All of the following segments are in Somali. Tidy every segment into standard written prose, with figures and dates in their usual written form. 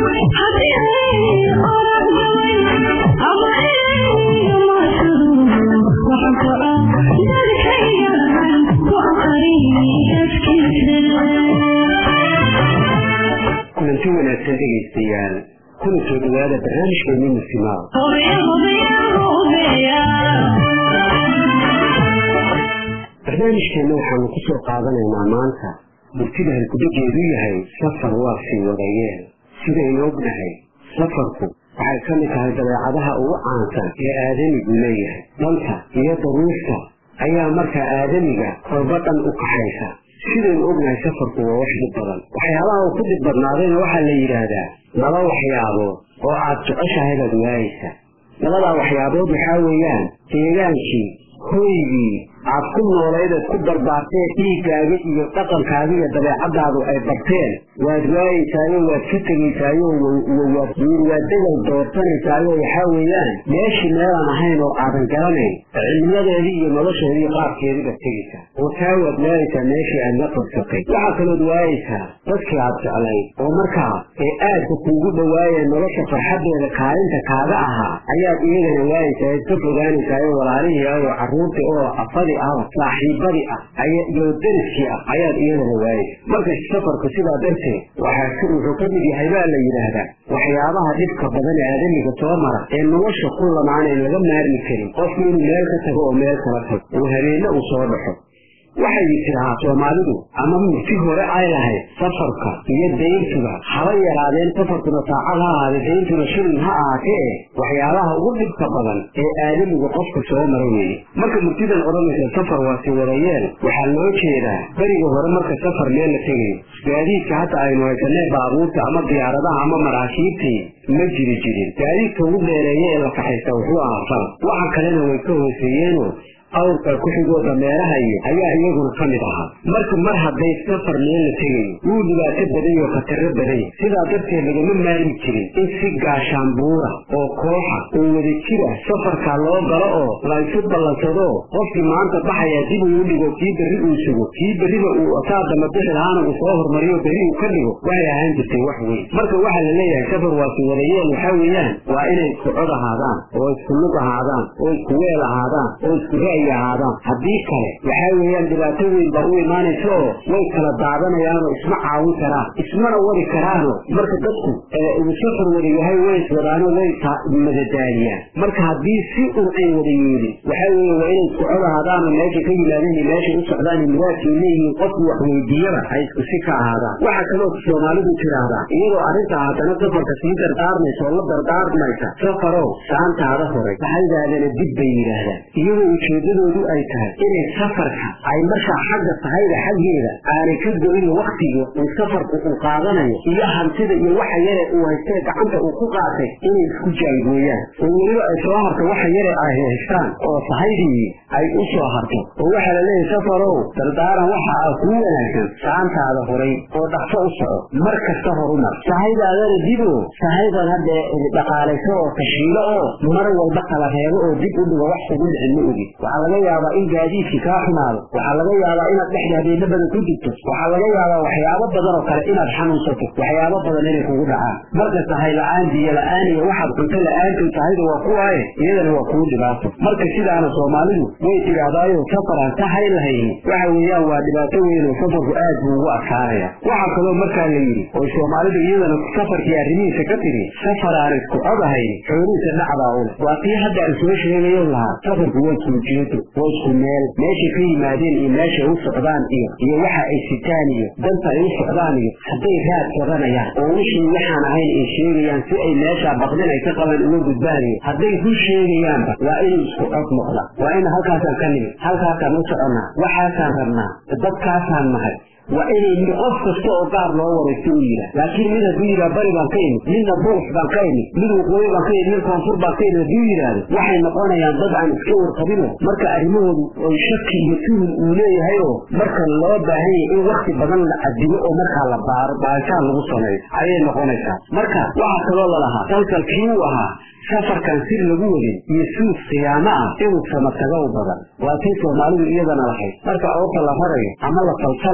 kulanti wanaagsan dhegaystayaal kuna soo dhawaada barnaamijkeena Musimaal barnaamijkeena waxaanu ku soo qaadanaynaa maanta bulshada halkudegeedu yahay safar waa sii wadayeen sidaynu ognahay safarku waxay ka mid tahay dabeecadaha ugu caansan ee aadamigu leeyahay danta iyo daruurta ayaa markaa aadamiga kolbadan u kaxaysa sidaynu ognahay safarku waa wax dhib badan waxyaabaha uu ku dhib badnaadayna waxaa la yidhaahdaa laba waxyaabood oo aad jeceshahay baad waayeysa labadaa waxyaabood waxaa weeyaan deegaankii hoygii aad ku nooleydeed ku barbaartee dhiiggaaga iyo dhaqankaaga iyo dabeecadaadu ay barteen waad waayeysaayo waad ka tegaysaayo waad degal doortanaysaayo waxaa weeyaan meeshii meelaan ahayn oo aadan garanayn cilmiyadeedii iyo nolosheedii qaabkeediibaad tegaysaa oo taa waad waayeysaa meeshii aad la qabsatay waxaa kalood waayeysaa dadkii aad jeclayd oo markaa ee aadka kuugu dhawaayeen nolosha farxaddeeda kaalinta kaaga ahaa ayaad iyagana waayeysaa iska fogaanaysaayo walaalihii oo carruurtii oo afadii saaxiibadii iyo dariskii ayaad iyadana waayeysa marka safarku sidaa darteed wuxuu ka mid yahay baa la yidhaahdaa waxyaabaha dhibka badan ee aadamiga soo mara ee nolosha ku lamaanayn laga maarmi karin qofku inuu meel ka tago oo meel kala tago oo habeenna uu soo dhaxo waxay tirahaa Soomaalidu ama murti hore ay lahayd safarka iyo deyntuba haba yaraadeen safarkuna saacad ha ahaadee deyntuna shilin ha ahaatee waxyaalaha ugu dhibka badan ee aadamiga qofka soo mara weeye marka murtidan odhanaysa safar waa sii wadayeen waxaa loo jeedaa beriga hore marka safar meel la tegayo gaadiidka hadda aynu haysanee baabuurta ama diyaaradaha ama maraakiibtii ma jiri jirin gaadiidka ugu dheereeye ee la kaxaysta wuxuu ahaa falak waxa kalena way ka hooseeyeenoo awrka ku xigoo dameeraha ayaa iyaguna ka mid ahaa marka mar hadday safar meel la tegayo wuu dhibaato badan iyo khataro badan sidaa darteed lagama maarmi jirin in si gaashaanbuura oo kooxa oo wada jira safarka loo galo oo la isu ballansado qofkii maanta baxaya dib uu dhigo kii berri uu sugo kii berriba uu asaada madaxda lahaana uu soo hormariyo berri uu ka dhigo waxay ahaan jirtay wax weyn marka waxaa la leeyahay safar waa sii wadayeen waxaa weeyaan waa inay isku cod ahaadaan oo isku lug ahaadaan oo isku weel ahaadaan oo isku haddii kale waxaa weeyaan dhibaato weyn baa u imaanaysa oo way kala daadanayaanoo isma caawin karaan ismana wadi karaano marka dadku uu safar wada yahay way iswadaano way madadaaliyaan marka haddii si un ay wada yeelin waxaa weeye waa inay isku cod ahaadaanoo meeshay ka yimaadeen iyo meeshay u socdaan iyo muraadkay leeyihiin qofku wax weydiiyaba ay isku si ka ahaadaan waxaa kaloo Soomaalidu tiraahdaa iyadoo arrintaa haddana safarka sii dardaarmaysa oo la dardaarmaysa safarow saantaada horay saxaydaadana dib bay yidhaahdaan iyagoo ujeedadoodu ay tahay inay safarka ay markaa xagga sahayda xaggeeda aanay ka go'in waqtiga uu safarku uu qaadanayo iyo hantida iyo waxa yare uu haystee gacanta uu ku qaatay inay isku jaangooyaan oo weliba ay soo harto waxa yare ay haystaan oo sahaydii ay u soo harto oo waxaa la leeyahay safarow dardaaran waxa aa kuu wanaagsan saantaada horay oo dhaqso u soco mar kasta horumar sahaydaadana dibo sahaydan hadda dhaqaalayso oo tashiilo oo mar walba kala reebo oo dib u dhigo wax ugu dhicin ma ogi waxaa laga yaabaa in gaadiidkii kaa xumaado waxaa laga yaabaa inaad dhexda habeenna badan ku digto waxaa laga yaabaa waxyaabo badan oo kale inaad xanuunsato waxyaabo badan inay kugu dhacaan marka sahay la-aan biyo la-aan iyo waxaad cunto la-aantood sahayda waa kuwaaye iyadana waa kugu dhibaato marka sidaana Soomaalidu way tidhaahdaayo safaraan sahay lahayni waxa weeyaan waa dhibaato weyn oo safarku aad buu ugu adkaanaya waxaa kaloo markaa la yidhi oo Soomaalidu iyadana safarkii arrimihiisa ka tiri safaraan isku codahayn xoolihiisa dhacdaa u leh waa tii hadda aan soo sheegayo lahaa safarku waa ujeedo waa isku meel meeshay ka yimaadeen iyo meeshay u socdaan iyo waxa ay sitaan iyo danta ay u socdaan iyo hadday raad qabanayaan oo wixii waxaan ahayn ay sheegayaan si ay meesha baqdin ay ka qaban uga gudbaan hadday ku sheegayaanba waa inay isku cod noqdaan waa in halkaasaan ka nimid halkaasaan u soconnaa waxaasaan rabnaa dadkaasaan nahay waa inay qof kasta oo gaar loo waraysto u yidhaah laakiin mid hadduu yidhaah bari baan ka imid midna buux baan ka imid mid waqooyi baan ka imid mid koonfur baan ka imid hadduu yidhaahdo waxay noqonayaan dad aan iska warqabino marka arrimahoodu oo shaki iyo tuhun uu leeyahay oo marka loo baahan yahay in wakti badan la cadilo oo markaa la baaro baaritaan lagu sameeyo ayay noqonaysaa marka waxaa kaloo lalahaa dalkalkii uu ahaa safarkan sir lagu wadin iyo suuq qiyaamo ah inuu samataga u badan waa tii Soomaalidu iyadana lahayd marka oorta la rarayo ama la falsalayo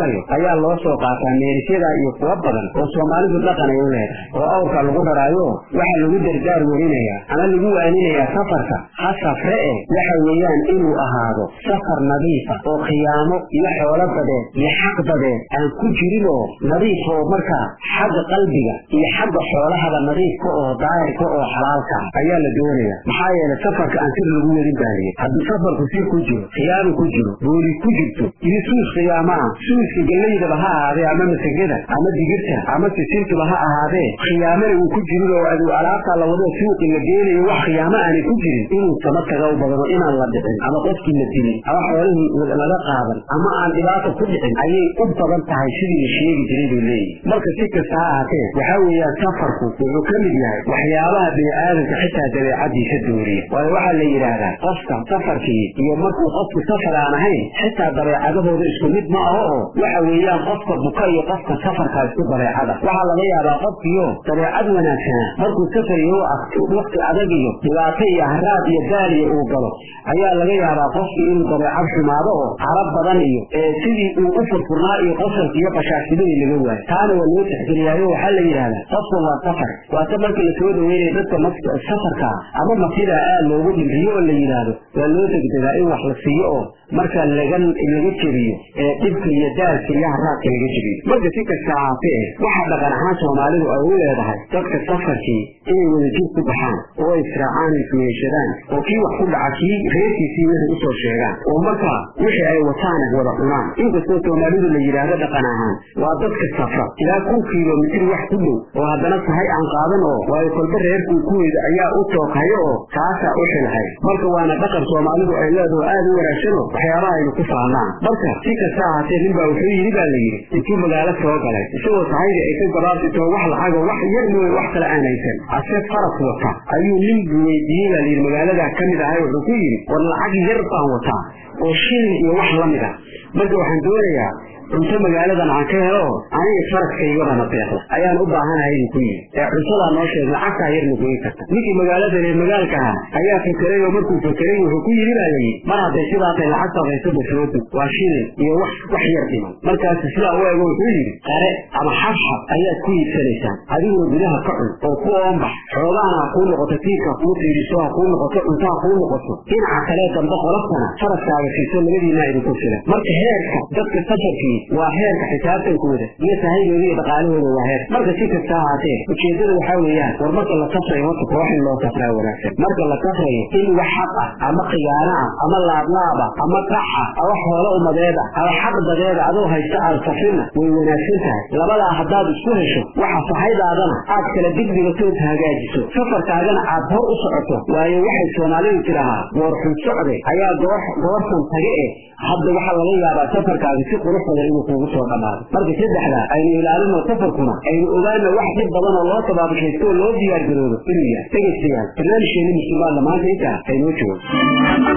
ayaa loo soo qaataa meerisyada iyo kuwa badan oo Soomaalidu dhaqan ay u leedahay oo awrka lagu raraayo waxa lagu dardaar warinayaa ama lagu waaninayaa safarka hasafre waxa weeyaan inuu ahaado safar nadiif ah oo qiyaamo iyo xoolo badeed iyo xaq badeed aan ku jirin oo nadiif oo marka xagga qalbiga iyo xagga xoolaha nadiifka oo daahirka oo xalaalka ayaa la doonayaa maxaa yeelay safarka aan sir lagu wadin baariye haddii safarku sir ku jiro qiyaamo ku jiro booli ku jirto iyo suus qiyaamaha suuska gallayda ha ahaadee ama masagada ama digirta ama sisinta ha ahaadee qiyaamada uu ku jiro oo adu alaabta la wado suuqa la geeyo wax qiyaamo aan ku jirin inuu samataga u badano inaan la dhicin ama qofkii la dilay ama xoolihii laga qaadan ama aan dhibaato ku dhicin ayay u badan tahay sidii la sheegi jiray buu leeyahay marka si kasta ha ahaatee waxa weeyaan safarku wuxuu ka mid yahay waxyaabaha bini'aadamka xitaa dabeecadiisa dooriya waayo waxaa la yidhaahdaa qofka safarkii iyo markuu qofku safar aan ahayn xitaa dabeecadahooda isku mid ma aho oo waxa weeyaan qofka buka iyo qofka safarka isku dabeecada waxaa laga yaabaa qofkiyo dabeecad wanaagsanaa markuu safariyo waqti adag iyo dhibaato iyo haraad iyo daaliya uu galo ayaa laga yaabaa qofkii inuu dabeecad xumaado oo carab badan iyo sidii uu u furfurnaa iyo qosalka iyo qashaashidadii laga waayo taana waa loo tixgeliyaayo waxaa la yidhahdaa qofka waa safar waa ta marka lasoo dhaweynaya dadka safarka ama masida aad loogu dhimriyo oo la yidhaahdo waa loo degdegaa in wax la siiyo oo marka laga jebiyo dhibka iyo daalka iyo haraadka laga jebiyo marka si kasta ahaatee waxaa dhaqan ahaan Soomaalidu ay u leedahay dadka safarkii inay wadajir ku baxaan oo israacaan ismeeshadaan oo kii wax ku dhaca kii reerkiisii wixii usoo sheegaan oo marka wixii ay wataan wada cunaan inkastoo Soomaalidu la yidhaahdo dhaqan ahaan waa dadka safra ilaa 1 kiiloomitir wax ku dhow oo haddana tahay aan qaadan oo waayo kolba reerku kuweeda ayaa u tooqayo oo kaasa u xilhay marka waana dhaqan Soomaalidu ay leedahay aad u wanaagsan waxyaabaha ay ku faanaan marka si kasta ahaatee ninba wuxuu yiri baa la yiri intuu magaalo soo galay isagoo sahayda ay ka garaabto wax lacag wax yar mooy wax kala aanaysan asee faras wata ayuu nin weydiiyay magaalada kamid ah wuxuu ku yiri war lacag yar baan wata oo shil iyo wax la mid ah marka waxaan doonayaa inta magaaladan aan ka helo aniga faraskayga bana deeqo ayaan u baahanahay in ku yiri cuntada noo sheeg lacagta yar ma goyn karta ninkii magaalada magaalka ayaa fikiray oo markuu fikiray wuxuu ku yiri baa mar haday sidaa tay lacagta hayso bashoodu waa shil iyo wax yar dhiman markaas sida uu eego wuxuu yiri qare ama xabxab ayaa ku iibsanaysaa adigu gudaha ka cun oo ku oombax xoolaha ku noqoto tiirka ku tiiriso ku noqoto inta ku noqoto dhinaca kale dambe qolofana faraskaaga fiiso labadiina ay ku filan marka heerka dadka safarkii waa heerka xisaabtankooda iyo sahaydooda iyo dhaqaalahooda waa heer marka si kasta ahaatee ujeedada waxaa weeyaan war marka la safrayo horta koox in loo safraa wanaagsan marka la safrayo in wax xaq ah ama khiyaano ah ama laablaab ah ama kax ah ama xoolo umadeed ah ama xaq badeed adoo haysta aan safrina way wanaagsan tahay labadaa haddaad isku hesho waxa sahaydaadana aad kala digdiga soo hagaajiso safarkaagana aad hor u socoto waayo waxay Soomaalidu tirahaa war xun socday ayaa goorsan tage hadda waxa laga yaabaa safarkaaga si qurux badan inuu kugu soo dhamaado marka saddexda aynu ilaalino safarkuna aynu ogaano wax dib badan oo loo tabaabashaysto loo diyaar garoodo inuu yahay tagaysiyaal barnaamijkeena muslimiinta maanta inta aynu joogo